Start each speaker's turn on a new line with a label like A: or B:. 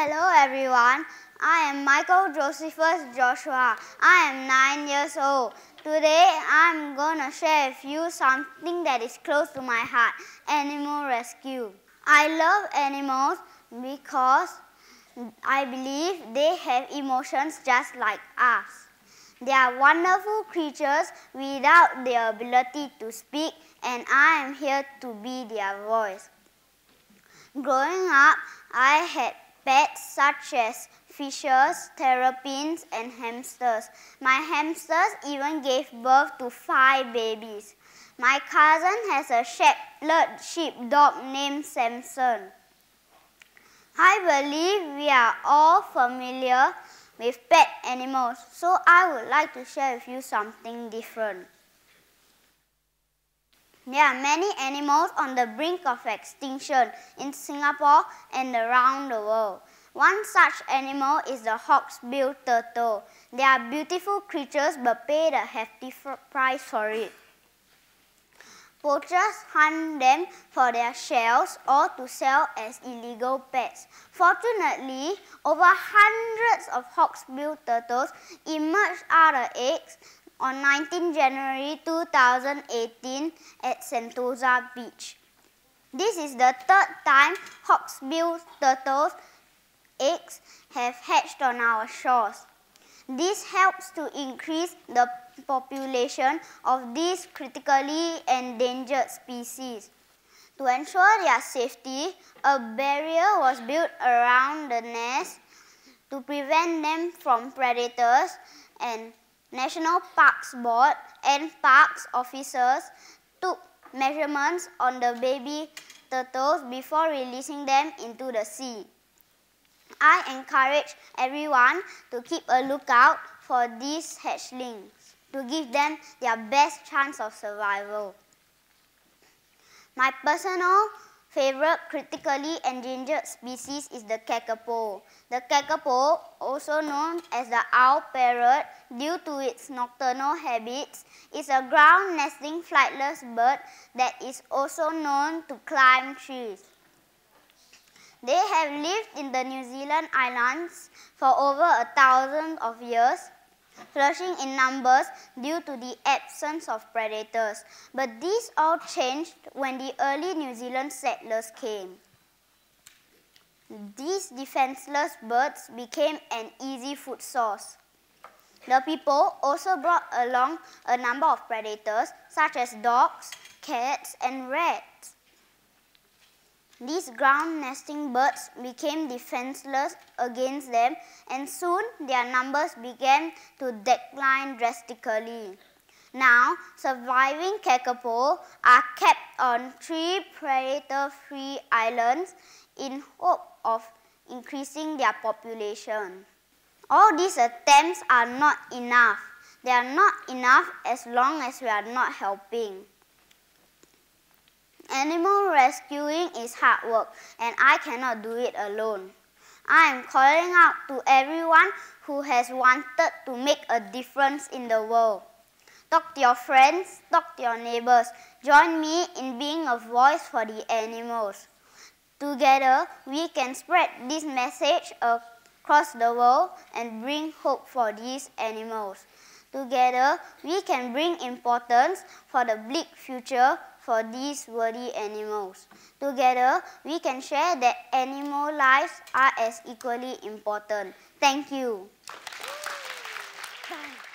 A: Hello everyone, I am Michael Josephus Joshua. I am 9 years old. Today I am going to share with you something that is close to my heart, animal rescue. I love animals because I believe they have emotions just like us. They are wonderful creatures without the ability to speak, and I am here to be their voice. Growing up, I had pets such as fishes, terrapins, and hamsters. My hamsters even gave birth to 5 babies. My cousin has a shepherd sheepdog named Samson. I believe we are all familiar with pet animals, so I would like to share with you something different. There are many animals on the brink of extinction in Singapore and around the world. One such animal is the hawksbill turtle. They are beautiful creatures but pay a hefty price for it. Poachers hunt them for their shells or to sell as illegal pets. Fortunately, over hundreds of hawksbill turtles emerged out of eggs on 19 January 2018 at Sentosa Beach. This is the 3rd time hawksbill turtles' eggs have hatched on our shores. This helps to increase the population of these critically endangered species. To ensure their safety, a barrier was built around the nest to prevent them from predators, and National Parks Board and parks officers took measurements on the baby turtles before releasing them into the sea. I encourage everyone to keep a lookout for these hatchlings to give them their best chance of survival. My personal favorite critically endangered species is the kakapo. The kakapo, also known as the owl parrot due to its nocturnal habits, is a ground-nesting flightless bird that is also known to climb trees. They have lived in the New Zealand islands for over 1,000 years, flourishing in numbers due to the absence of predators. But this all changed when the early New Zealand settlers came. These defenseless birds became an easy food source. The people also brought along a number of predators such as dogs, cats, and rats. These ground-nesting birds became defenseless against them, and soon their numbers began to decline drastically. Now, surviving kakapo are kept on 3 predator-free islands in hope of increasing their population. All these attempts are not enough. They are not enough as long as we are not helping. Animal rescuing is hard work, and I cannot do it alone. I am calling out to everyone who has wanted to make a difference in the world. Talk to your friends, talk to your neighbors. Join me in being a voice for the animals. Together, we can spread this message across the world and bring hope for these animals. Together, we can bring importance for the bleak future for these worthy animals. Together, we can share that animal lives are as equally important. Thank you. Bye.